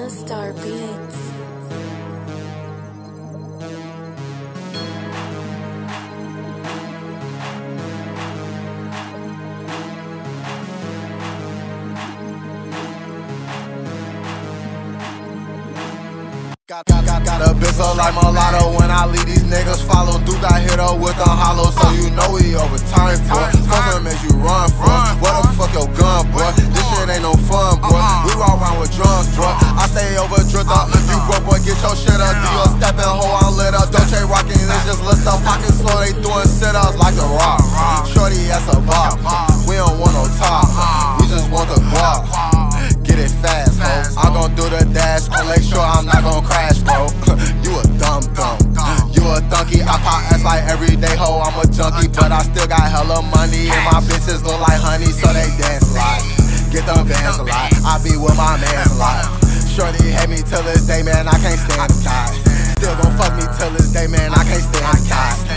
Star Beats. Got a bitch look like mulatto. When I leave these niggas follow. Dude got hit up with a hollow, so you know he overtime, boy. Fuckin' make you run, boy. What the fuck your gun, boy? This shit ain't no fun, boy. We walk around with drums, boy. I stay over dripped up. You broke, boy, get your shit up. Do your steppin' hoe, I'm lit up. Dolce rockin', it's just list up. Pockets slow, they doing sit-ups like The Rock. Shorty ass a bop. We don't want no top. We just want the guap. Get it fast, ho. I'm gon' do the dash, I'll make sure I'm not gon' crash, bro. You a dumb. You a donkey, I pop ass like every day, ho. I'm a junkie, but I still got hella money. And my bitches look like honey, so they dance a lot. Get them bands a lot, I be with my mans a lot. Shorty hate me till this day, man, I can't stand the guy. Still gon' fuck me till this day, man, I can't stand the guy.